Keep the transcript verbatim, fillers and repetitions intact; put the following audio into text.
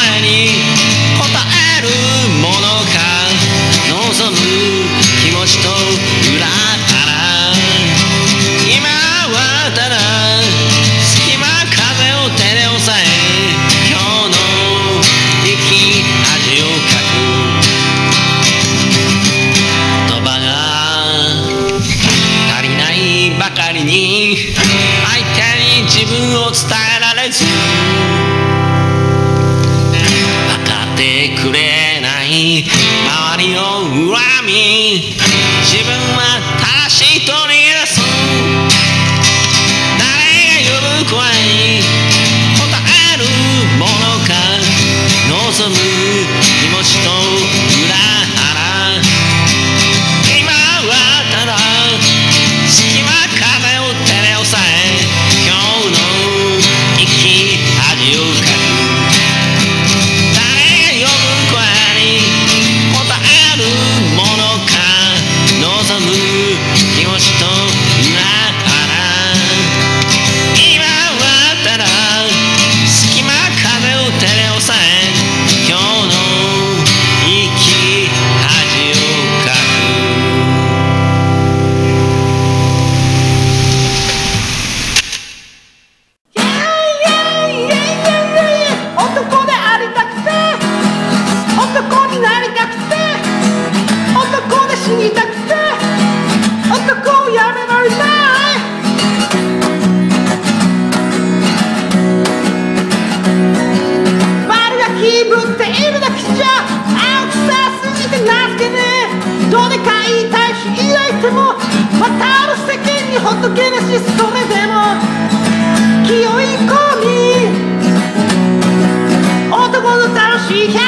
声に応えるものか、望む気持ちと裏腹、今はただ隙間風を手で押さえ、今日の生き恥をかく。言葉が足りないばかりに相手に自分を伝えられず、分かってくれない周りを恨み、自分は正しいと逃げ出す。誰が呼ぶ声に応えるものか、望む気持ちと裏腹、今はただ隙間風を手で押さえ、今日の生き恥をかく。誰が呼ぶ声に応えるものか、望む気持ちと裏腹、今はただ隙間風を手で押さえ、今日の生き恥をかく。 男でありたくて、男になりたくて、男で死にたくて、男をやめられない。丸が気分っているだけじゃ青臭すぎて情けねえ。どでかい大使抱いてもまたある世間に仏なし、それでも気負い込み、男の楽しい